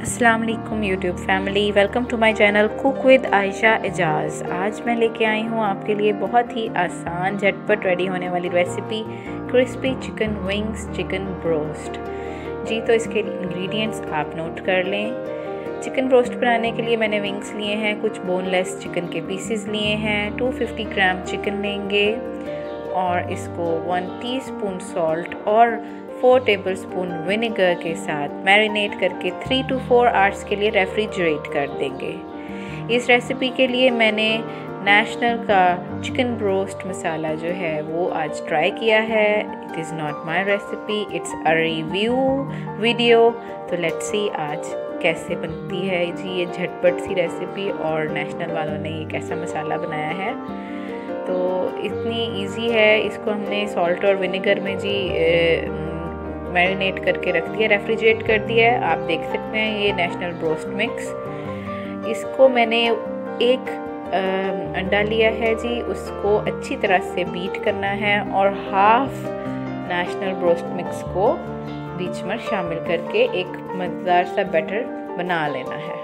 अस्सलाम वालेकुम YouTube family, welcome to my channel cook with Ayesha Ejaz. आज मैं लेके आई हूँ आपके लिए बहुत ही आसान झटपट रेडी होने वाली recipe crispy chicken wings chicken broast. जी तो इसके इंग्रेडिएंट्स आप नोट कर लें। चिकन ब्रोस्ट बनाने के लिए मैंने विंग्स लिए हैं, कुछ बोनलेस चिकन के पीसेस लिए हैं, 250 ग्राम चिकन लेंगे और इसको 1 टीस्पून सॉल्ट और 4 टेबलस्पून विनेगर के साथ मैरिनेट करके 3 to 4 आवर्स के लिए रेफ्रिजरेट कर देंगे। इस रेसिपी के लिए मैंने नेशनल का चिकन ब्रोस्ट मसाला जो है वो आज ट्राई किया है। It is not my recipe, it's a review video. तो लेट्स सी आज कैसे बनती है जी ये झटपट सी रेसिपी और नेशनल वालों ने ये कैसा मसाला बनाया है। तो इतनी इजी है, इसको हमने सॉल्ट और विनेगर में जी मैरिनेट करके रख दिया, रेफ्रिजरेट कर दिया है। आप देख सकते हैं ये नेशनल ब्रोस्ट मिक्स। इसको मैंने एक अंडा लिया है जी, उसको अच्छी तरह से बीट करना है और हाफ नेशनल ब्रोस्ट मिक्स को बीच में शामिल करके एक मज़ेदार सा बैटर बना लेना है।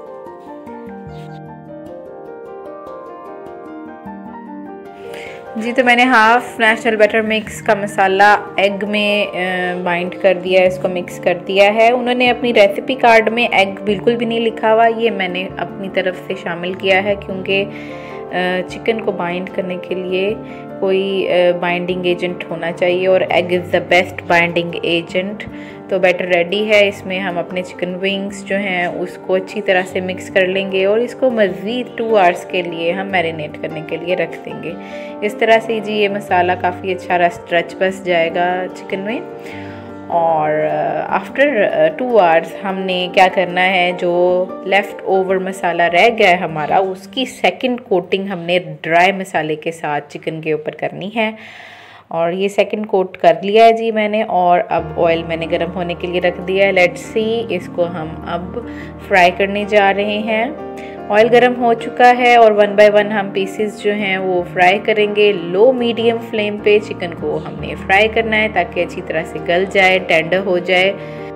जी तो मैंने हाफ नेशनल बटर मिक्स का मसाला एग में बाइंड कर दिया है, इसको मिक्स कर दिया है। उन्होंने अपनी रेसिपी कार्ड में एग बिल्कुल भी नहीं लिखा हुआ, ये मैंने अपनी तरफ से शामिल किया है क्योंकि चिकन को बाइंड करने के लिए कोई बाइंडिंग एजेंट होना चाहिए और egg is the best binding agent. तो बैटर रेडी है, इसमें हम अपने चिकन विंग्स जो हैं उसको अच्छी तरह से मिक्स कर लेंगे और इसको मज़ीद 2 आवर्स के लिए हम मैरिनेट करने के लिए रख देंगे। इस तरह से जी ये मसाला काफ़ी अच्छा रच बस जाएगा चिकन में। और आफ्टर 2 आवर्स हमने क्या करना है, जो लेफ़्ट ओवर मसाला रह गया है हमारा, उसकी सेकंड कोटिंग हमने ड्राई मसाले के साथ चिकन के ऊपर करनी है। और ये सेकंड कोट कर लिया है जी मैंने, और अब ऑयल मैंने गर्म होने के लिए रख दिया है। लेट्स सी इसको हम अब फ्राई करने जा रहे हैं। ऑयल गर्म हो चुका है और 1 बाय 1 हम पीसेस जो हैं वो फ्राई करेंगे। लो मीडियम फ्लेम पे चिकन को हमने फ्राई करना है ताकि अच्छी तरह से गल जाए, टेंडर हो जाए।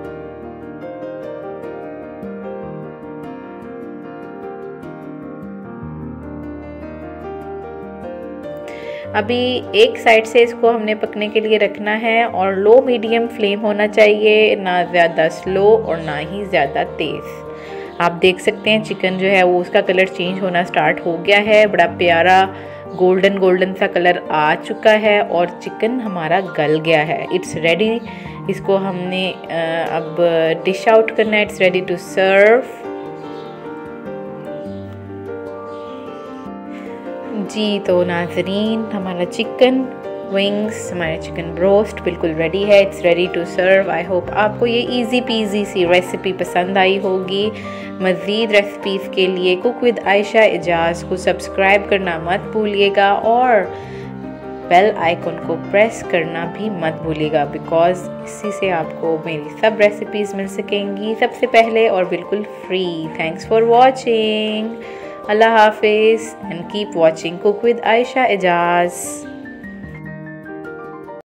अभी एक साइड से इसको हमने पकने के लिए रखना है और लो मीडियम फ्लेम होना चाहिए, ना ज़्यादा स्लो और ना ही ज़्यादा तेज़। आप देख सकते हैं चिकन जो है वो उसका कलर चेंज होना स्टार्ट हो गया है, बड़ा प्यारा गोल्डन सा कलर आ चुका है और चिकन हमारा गल गया है। इट्स रेडी, इसको हमने अब डिश आउट करना है। It's ready to serve. जी तो नाज़रीन, हमारा चिकन विंग्स, हमारा चिकन ब्रोस्ट बिल्कुल रेडी है। It's ready to serve. I hope आपको ये इजी पीजी सी रेसिपी पसंद आई होगी। मज़ीद रेसिपीज़ के लिए कुक विद आयशा एजाज़ को सब्सक्राइब करना मत भूलिएगा और बेल आइकन को प्रेस करना भी मत भूलिएगा, बिकॉज़ इसी से आपको मेरी सब रेसिपीज़ मिल सकेंगी सबसे पहले और बिल्कुल free. Thanks for watching. Allah Hafiz and keep watching Cook with Aisha Ejaz.